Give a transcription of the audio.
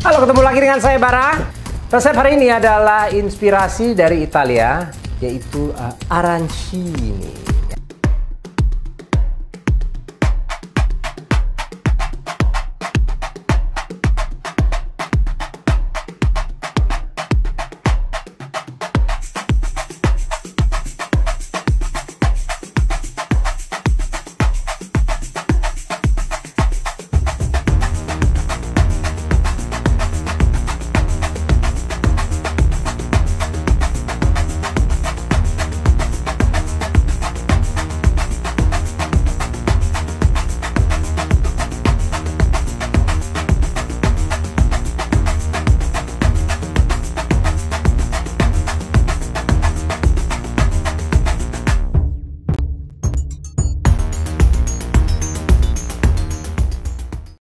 Halo, ketemu lagi dengan saya Bara. Resep hari ini adalah inspirasi dari Italia, yaitu arancini.